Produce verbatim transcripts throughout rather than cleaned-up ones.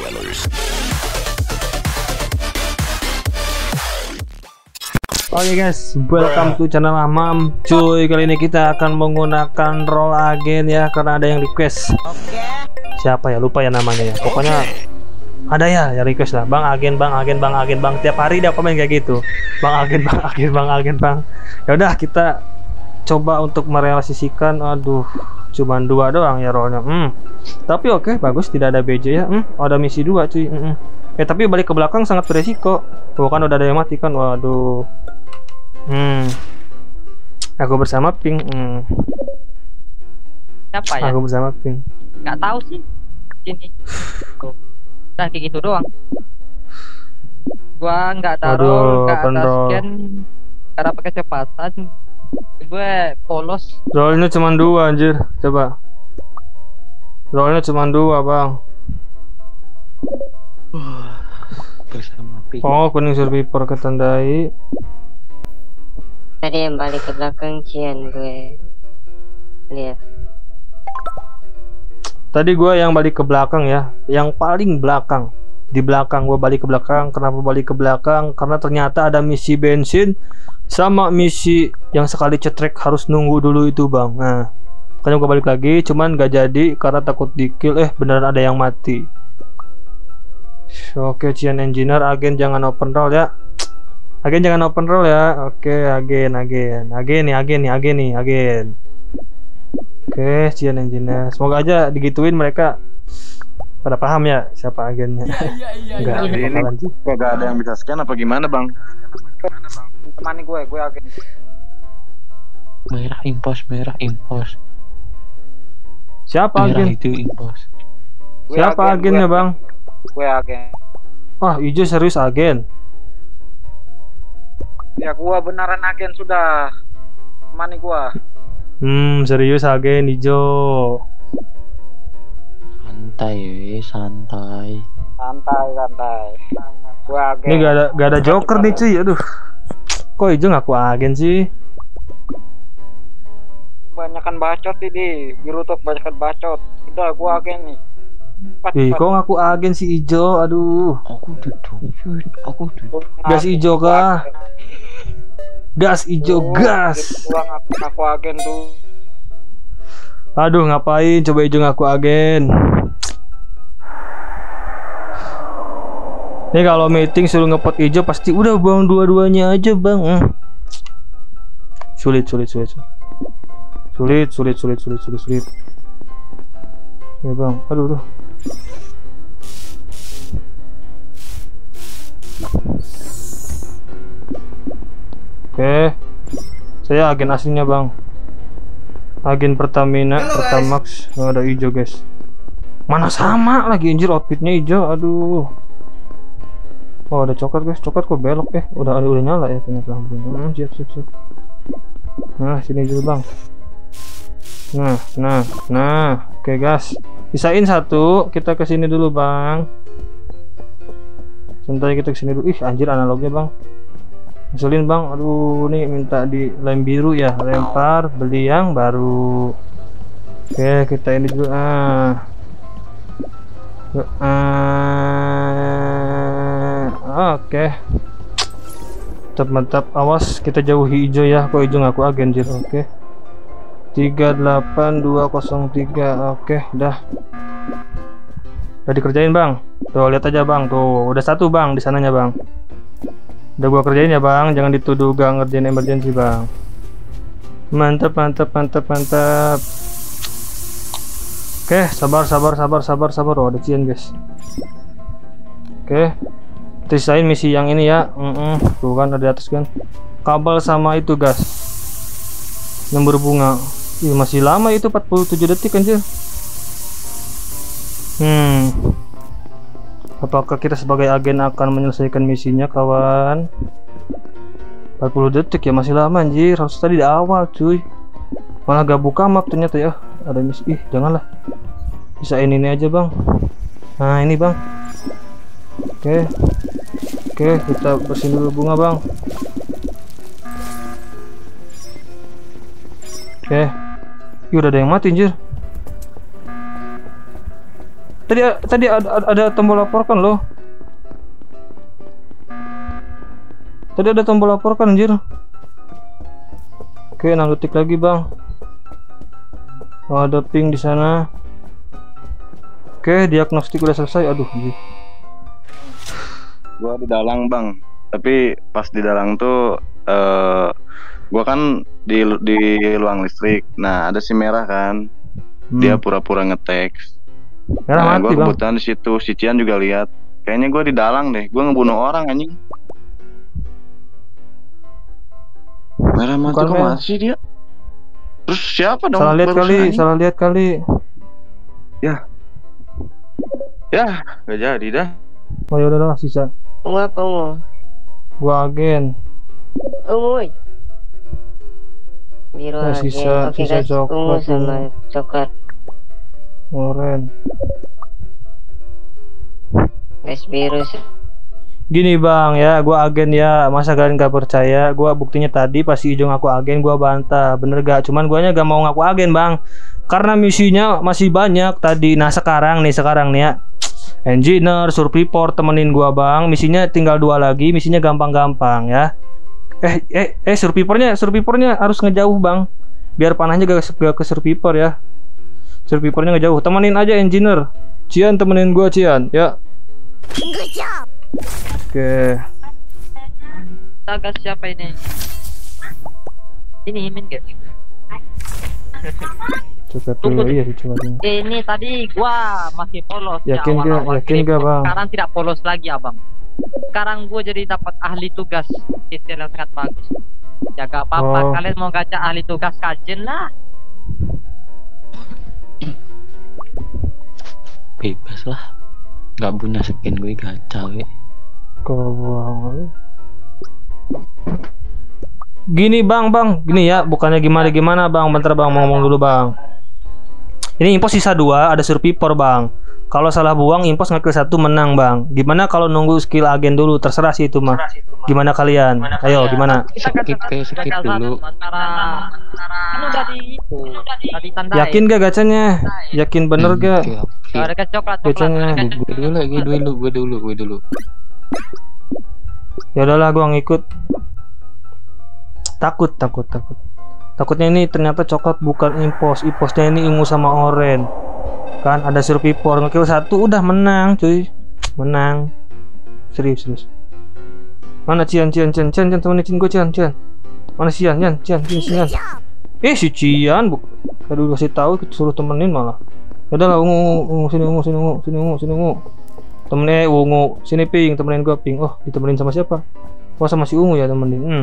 Oke guys, welcome to channel Amam. Cuy, kali ini kita akan menggunakan role agen ya, karena ada yang request. Oke. Siapa ya, lupa ya namanya ya. Pokoknya ada ya yang request lah, bang agen, bang agen, bang agen, bang. Tiap hari dia komen kayak gitu, bang agen, bang agen, bang agen, bang. Ya udah, kita coba untuk merealisasikan. Aduh, cuman dua doang ya role-nya. Hmm. Tapi oke, bagus, tidak ada B J ya. Hmm. Oh, ada misi dua cuy. Hmm. Eh tapi balik ke belakang sangat beresiko. Tuh kan udah ada yang mati kan. Waduh. Hmm. Aku bersama Pink. Hmm. Siapa ya? Aku bersama Pink. Nggak tahu sih. Sini. Tuh. Udah kayak gitu doang. Gua nggak taruh, nggak ada scan cara pakai kecepatan. Gue polos. Rollnya cuma dua anjir. Coba. Rollnya cuma dua bang. Bersama Pink. Oh, kuning survivor ketandai. Tadi yang balik ke belakang Cian gue lihat. Tadi gue yang balik ke belakang ya, yang paling belakang. Di belakang gue balik ke belakang. Kenapa balik ke belakang? Karena ternyata ada misi bensin sama misi yang sekali cetrek harus nunggu dulu itu bang. Nah, makanya gue balik lagi, cuman gak jadi karena takut di kill. Eh, beneran ada yang mati. Oke, Cian Engineer, agen jangan open roll ya. Agen jangan open roll ya. Oke, agen, agen, agen nih, agen nih, agen nih, agen. Oke, Cian Engineer. Semoga aja digituin mereka pada paham ya siapa agennya. Enggak, Jadi ini kagak ada yang bisa scan apa gimana bang? Temani gue, gue agen. Merah impos, merah impos. Siapa Merah agen? itu impos. Siapa agen, agennya gue bang? Gue agen. Wah, hijau serius agen. Ya gua beneran agen sudah. Temani gua. Hmm, serius agen hijau. Santai, we, santai. Santai, santai. Gua agen. Ini gak ada gak ada joker nih cuy. Aduh. Kok hijau ngaku agen sih? Banyakan bacot ini. Biru tuh banyakan bacot. Udah gua agen nih. Cepat, Ih, cepat. kok ngaku agen si hijau? Aduh. Aku duduk, aku duduk. Gas hijau kah? Gas hijau, Oh, gas. gitu doang, aku, aku agen tuh. Aduh, ngapain coba hijau ngaku agen? Nih kalau meeting suruh ngepot hijau pasti udah bang dua-duanya aja bang. Hmm. Sulit, sulit, sulit, sulit, sulit, sulit, sulit, sulit, sulit. Ya bang, aduh, aduh. Oke, saya agen aslinya bang. Agen Pertamina, Pertamax, nggak ada hijau guys. Mana sama lagi anjir outfitnya hijau, aduh. Oh ada coklat guys, coklat kok belok eh, udah udah nyala ya ternyata. Hmm, siap siap siap. Nah sini dulu bang. Nah nah nah, oke guys. Pisahin satu, kita ke sini dulu bang. Sebentar kita ke sini dulu. Ih anjir analognya bang. Ngeselin bang, aduh nih minta di lem biru ya, lempar beli yang baru. Oke kita ini dulu ah. Ah, oke. Mantap mantap, awas kita jauhi hijau ya, kok hijau ngaku agen jir. Oke. tiga delapan dua nol tiga, oke dah. Udah dikerjain bang. Tuh lihat aja bang, tuh udah satu bang di sananya bang. Udah gua kerjain ya bang, jangan dituduh gak ngerjain emergency bang. Mantap mantap mantap mantap. Oke sabar sabar sabar sabar sabar. Oh ada cian guys. Oke sisain misi yang ini ya. Mm -mm. Tuh kan ada di atas kan kabel sama itu gas yang berbunga. Ih, masih lama itu empat puluh tujuh detik anjir. Hmm Apakah kita sebagai agen akan menyelesaikan misinya kawan? empat puluh detik ya, masih lama anjir. Harus tadi di awal cuy. Malah gak buka map ternyata ya. Ada misi. Ih janganlah. Bisain ini aja bang. Nah ini bang. Oke. Oke kita bersihin dulu bunga bang. Oke. Ih udah ada yang mati anjir. Tadi tadi ada, ada tombol laporkan loh. Tadi ada tombol laporkan anjir. Oke, enam detik lagi, Bang. Oh, ada ping di sana. Oke, diagnostik udah selesai. Aduh, anjir. Gua di dalang, Bang. Tapi pas di dalang tuh eh gua kan di di ruang listrik. Nah, ada si merah kan. Hmm. Dia pura-pura nge-text. Merah Nah, mati, gua Bang. kebetulan di situ, si Cian juga lihat. Kayaknya gua di dalang deh. Gua ngebunuh orang anjing. Merah mati Bukan, kok Mel. masih dia? Terus siapa dong? Salah lihat barusan, kali, anjing? salah lihat kali. Ya, gak jadi dah. Oh ya udah sisa. Ungu apa ungu? Gua agen. Ungu. woy. Biru Nah, aja. sisa- Oke sisa guys, coklat, ungu sama ungu. coklat. Oren. Guys biru sih. Gini Bang ya, gua agen ya. Masa kalian gak percaya? Gua buktinya tadi pas si Ijo ngaku agen, gua bantah. Bener gak? Cuman guanya gak mau ngaku agen Bang, karena misinya masih banyak tadi. Nah sekarang nih, sekarang nih ya, engineer, survivor temenin gua Bang. Misinya tinggal dua lagi. Misinya gampang-gampang ya. Eh eh eh survivornya, survivornya harus ngejauh Bang, biar panahnya gak, gak ke survivor ya. Survivornya ngejauh. Temenin aja engineer. Cian temenin gua Cian ya. Oke. Tagas siapa ini? Ini Imin gak? Coba Tunggu. dulu, iya coba dulu. Ini tadi gua masih polos. di Yakin gak? awal-awal Yakin game. gak Bang? Sekarang tidak polos lagi abang. Sekarang gua jadi dapat ahli tugas titel yang sangat bagus. Ya gak apa-apa, Oh. kalian mau gacha ahli tugas kajen lah. Bebas lah. Gak punya skin gue gacha we. Kau gini bang bang gini ya, bukannya gimana gimana bang, bentar bang mau ngomong dulu bang. Ini impos sisa dua, ada survivor bang. Kalau salah buang impos ngekill satu menang bang. Gimana kalau nunggu skill agen dulu? Terserah sih itu mah. Gimana kalian? Ayo gimana? Kita Skip, gacha kayak skip gacha dulu. satu antara kan udah di itu, udah ditandai. Yakin gak gacanya? Yakin bener Hmm, gak? Oke oke. Ada gacha coklat coklat. Gacanya. ada gacha Gue dulu lagi, gue dulu, gue dulu, gue dulu. Ya udahlah gua ngikut. Takut takut takut. Takutnya ini ternyata coklat bukan impos. Imposnya ini ungu sama oren. Kan ada survivor ngekill satu udah menang cuy. Menang. Serius serius. Mana Cian Cian Cian Cian Cian temenin gue Cian Cian. Mana Cian Cian Cian Cian Cian. Eh si Cian bu. Aduh kasih tahu suruh temenin malah. Ya udahlah ungu, ungu ungu sini ungu sini ungu sini ungu sini ungu. Temennya ungu sini ping temenin gue ping. Oh ditemenin sama siapa? Oh sama si ungu ya temenin. Hmm.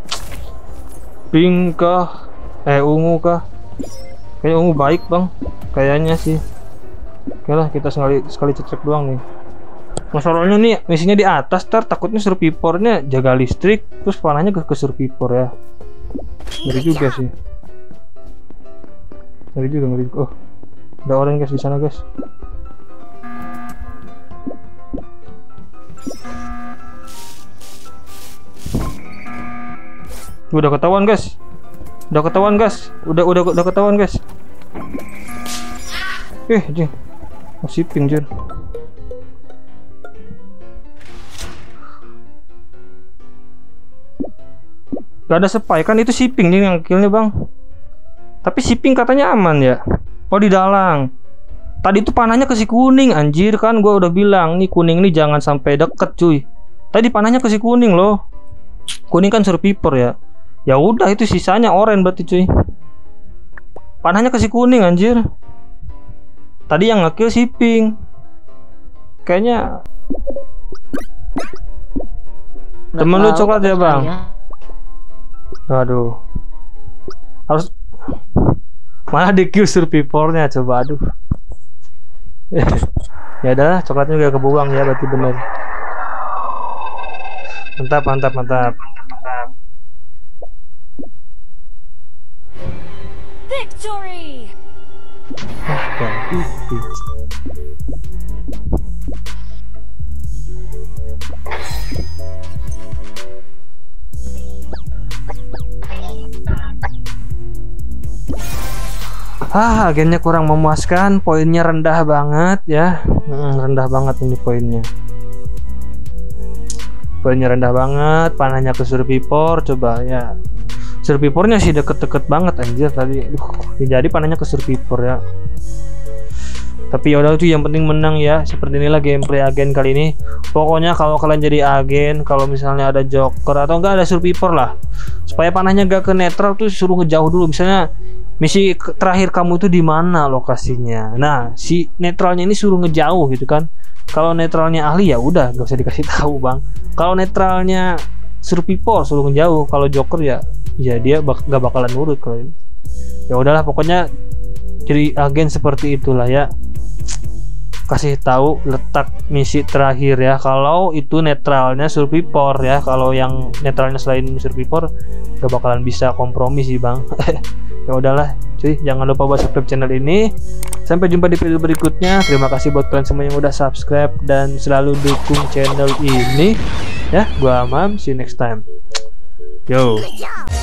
Ping kah? Eh ungu kah? Kayaknya ungu baik bang. Kayaknya sih. Oke lah kita sekali sekali cek doang nih. Masalahnya nih misinya di atas, tar takutnya survivornya jaga listrik terus panahnya ke, ke survivor ya. Ngeri juga sih. Ngeri juga ngeri. Oh ada orang guys di sana guys. Udah ketahuan guys. Udah ketahuan guys. Udah udah udah ketahuan guys. Eh, jing. Masih ping, Jun. Gak ada spy kan, itu shipping nih yang killnya bang. Tapi shipping katanya aman ya. Oh di dalang. Tadi tuh panahnya ke si kuning anjir kan, gua udah bilang nih kuning nih jangan sampai deket cuy. Tadi panahnya ke si kuning loh. Kuning kan survivor ya. Ya udah itu sisanya oren berarti cuy. Panahnya ke si kuning anjir. Tadi yang ngekill shipping. Kayaknya temen lu coklat ya bang. Aduh. Harus mana di Q survivornya coba aduh. Ya udah coklatnya juga kebuang ya berarti bener. Mantap mantap mantap. Victory! Ah, agennya kurang memuaskan, poinnya rendah banget ya. Hmm, rendah banget ini poinnya. Poinnya rendah banget, panahnya ke survivor, coba ya. Survivornya sih deket-deket banget anjir tadi. Duh, jadi panahnya ke survivor ya. Tapi yaudah itu yang penting menang ya. Seperti inilah gameplay agen kali ini. Pokoknya kalau kalian jadi agen, kalau misalnya ada joker atau enggak ada survivor lah, supaya panahnya gak ke netral tuh suruh ngejauh dulu. Misalnya misi terakhir kamu itu di mana lokasinya. Nah, si netralnya ini suruh ngejauh gitu kan. Kalau netralnya ahli ya udah gak usah dikasih tahu, Bang. Kalau netralnya survivor suruh ngejauh. Kalau joker ya ya dia bak gak bakalan nurut kalau. Ya udahlah pokoknya jadi agen seperti itulah ya. Kasih tahu letak misi terakhir ya. Kalau itu netralnya survivor ya. Kalau yang netralnya selain survivor gak bakalan bisa kompromi sih, Bang. Ya udahlah, cuy, jangan lupa buat subscribe channel ini. Sampai jumpa di video berikutnya. Terima kasih buat kalian semua yang udah subscribe dan selalu dukung channel ini. Ya, gua Amam, see you next time. Yo.